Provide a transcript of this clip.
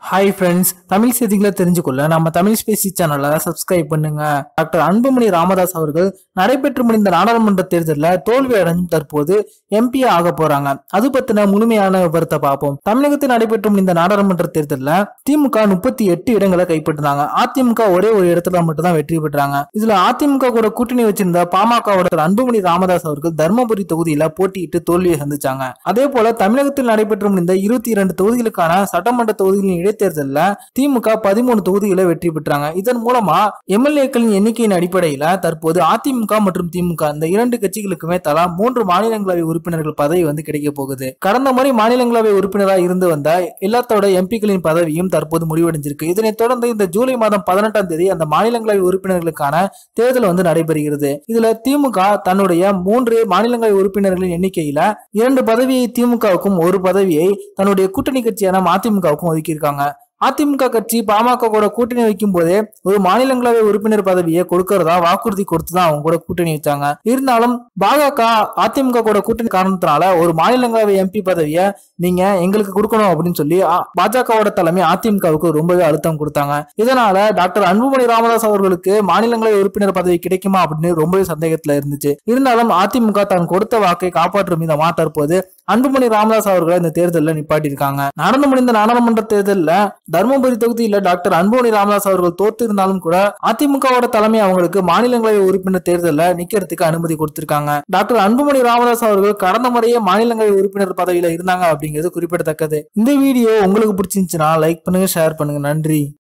Hi friends, Tamil செய்திகளை தெரிஞ்சுக்கொள்ள நம்ம தமிழ் ஸ்பேசி சேனலை சப்ஸ்கிரைப் பண்ணுங்க. டாக்டர் அன்புமணி ராமதாஸ் அவர்கள் நடைபெற்று முடிந்த நாடாளுமன்ற தேர்தலில் தோல்வி அடைந்து தற்போது எம்பி ஆக போறாங்க. அது பத்தின முழுமையான விவரத்தை பார்ப்போம். தமிழகத்தில் நடைபெற்று முடிந்த நாடாளுமன்ற தேர்தலில் திமுக 38 இடங்களை கைப்பற்றினாங்க. அதிமுக ஒரே ஒரு இடத்துல மட்டும் தான் வெற்றி பெற்றாங்க. இதுல அதிமுக கூட கூட்டணி வச்சிருந்த பாமகவோட அன்புமணி ராமதாஸ் அவர்கள் தர்மபுரி தொகுதியில போட்டியிட்டு தோல்வியை சந்திச்சாங்க. அதே போல தமிழகத்தில் நடைபெற்று முடிந்த 22 தொகுதிகளுக்கான சட்டமன்ற தொகுதிகளின் இடைத்தேர்தலில் திமுக 13 தொகுதிகளை வெற்றி பெற்றாங்க. இதன் மூலமா எம்எல்ஏக்களின் எண்ணிக்கையின் அடிப்படையில் தற்போது அதிமுக மற்றும் திமுக இந்த இரண்டு கட்சிகளுக்குமே தலா 3 மாநிலங்களவை உறுப்பினர்கள் பதவி கிடைக்க போகுது. கடந்த முறை மாநிலங்களவை உறுப்பினராக இருந்து வந்த எல்லாத்தோட எம்பிக்களின் பதவியும் தற்போது முடிவடைஞ்சிருக்கு. இதனைத் தொடர்ந்து இந்த ஜூலை மாதம் 18ஆம் தேதி அந்த மாநிலங்களவை உறுப்பினர்களுக்கான தேர்தல் நடைபெறுகிறது. இதுல திமுக தன்னுடைய 3 மாநிலங்களவை உறுப்பினர்களின் எண்ணிக்கையில 2 பதவியை திமுகவுக்கும் 1 பதவியை தன்னுடைய கூட்டணி கட்சியான அதிமுகவுக்கும் ஒதுக்கியிருக்காங்க. அதிமுக கட்சி பாமக கூட கூட்டணி வைக்கும் போதே ஒரு மாநிலங்களவை உறுப்பினர் பதவியை கொடுக்கறதா வாக்குறுதி கொடுத்துதான் அவங்க கூட கூட்டணி வச்சாங்க. இருந்தாலும் பாஜக அதிமுக கூட கூட்டணி காரணத்தினால ஒரு மாநிலங்களவை எம்பி பதவியை நீங்க எங்களுக்கு கொடுக்கணும் அப்படின்னு சொல்லி பாஜகவோட தலைமை அதிமுகவுக்கு ரொம்பவே அழுத்தம் கொடுத்தாங்க. இதனால டாக்டர் அன்புமணி ராமதாஸ் அவர்களுக்கு மாநிலங்களவை உறுப்பினர் பதவி கிடைக்குமா அப்படின்னு ரொம்பவே சந்தேகத்துல இருந்துச்சு. இருந்தாலும் அதிமுக தான் கொடுத்த வாக்கை காப்பாற்றும் விதமா தற்போது அன்புமணி ராமதாஸ் அவர்களை இந்த தேர்தலில் நிப்பாட்டியிருக்காங்க. நடந்து முடிந்த நாடாளுமன்ற தேர்தலில் தர்மபுரி தொகுதியில் டாக்டர் அன்புமணி ராமதாஸ் அவர்கள் தோத்து இருந்தாலும் கூட அதிமுகவோட தலைமை அவங்களுக்கு மாநிலங்களவை உறுப்பினர் தேர்தலில் நிக்கிறதுக்கு அனுமதி கொடுத்திருக்காங்க. டாக்டர் அன்புமணி ராமதாஸ் அவர்கள் கடந்த முறையே மாநிலங்களவை உறுப்பினர் பதவியில இருந்தாங்க அப்படிங்கிறது குறிப்பிடத்தக்கது. இந்த வீடியோ உங்களுக்கு பிடிச்சிருந்துச்சுன்னா லைக் பண்ணுங்க, ஷேர் பண்ணுங்க. நன்றி.